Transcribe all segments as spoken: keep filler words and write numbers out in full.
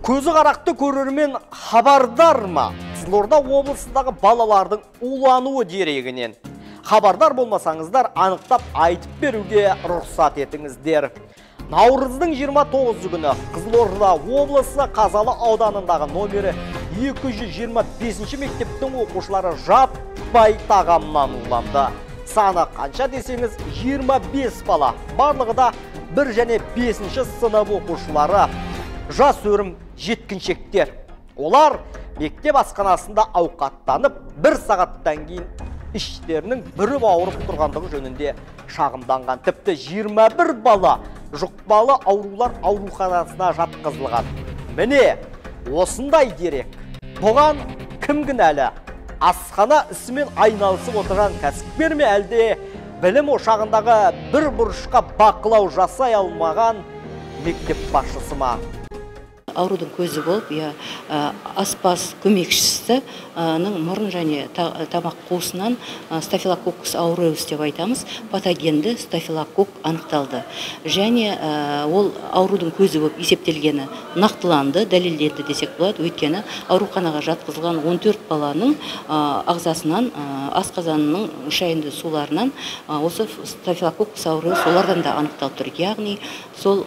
Көзі қарақты көрермен хабардар ма? Қызылорда облысындағы балалардың улануы дерегінен. Хабардар болмасаңыздар, анықтап айтып беруге рұқсат етіңіздер. Наурыздың жиырма тоғызы күні Қызылорда облысы Қазалы ауданындағы номері екі жүз жиырма бесінші мектептің оқушылары жаппай тағамнан уланды. Саны қанша десеңіз жиырма бес бала. Барлығы да бір және бесінші сынып оқушылары. Жас өрім жеткіншектер. Олар мектеп асханасында ауқаттанып, бір сағаттан кейін іштерінің бүріп ауырып тұрғандығы жөнінде шағымданған. Тіпті жиырма бір бала жұқпалы аурулар ауруханасына жатқызылған. Міне, осындай дерек. Бұған кім кінәлі? Асхана ісімен айналысып отырған кәсіпкер ме, әлде білім ошағындағы бір бұрышқа бақылау жасай алмаған мектеп басшысы ма? Аурудың көзі болып, аспаз көмекшісінің мұрын және тамақ қуысынан стафилококкус ауреус деп айтамыз, патогенді стафилококк анықталды. Және ол аурудың көзі болып есептелгені нақтыланды, дәлелденді десек болады. Өйткені ауруханаға жатқызылған он төрт баланың ағзасынан, асқазанының шайынды суларынан осы стафилококкус ауреус олардан да анықталып тұр. Яғни сол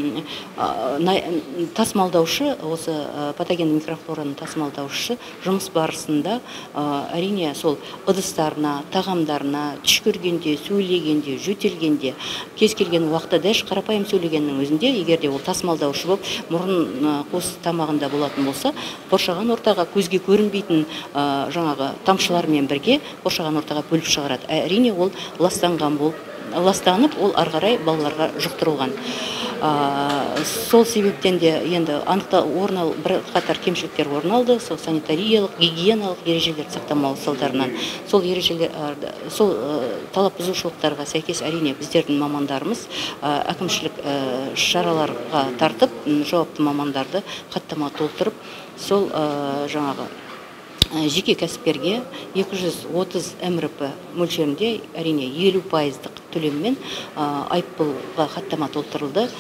тасымалдаушы, осы патогенді микрофлораның тасымалдаушы жұмыс барысында әрине сол ыдыстарына, тағамдарына, түш көргенде, сөйлегенде, жөтелгенде, кез келген уақытта дәш қарапайым сөйлегеннің өзінде, егерде ол тасымалдаушы болып мұрын қуыс тамағында болатын болса, қоршаған ортаға көзге көрінбейтін жаңағы тамшылармен бірге қоршаған ортаға бөліп шығарады. Әрине ол ластанған болып, ластанып, ол арғарай балаларға жұқтырылған. Сол себептен де енді орын бір қатар кемшіліктер орын алды. Сол санитариялық, гигиеналық ережелер сақтамау салдарынан. Сол ережелер, сол талап бұзушылықтарға сәйкес әрине біздердің мамандарымыз әкімшілік шараларға тартып, жауапты мамандарды хаттама толтырып, сол жаңағы жеке кәсіпкерге екі жүз отыз эм эр пэ мөлшерінде әрине елу пайыздық төлеммен айыппұлға хаттама толтырылды.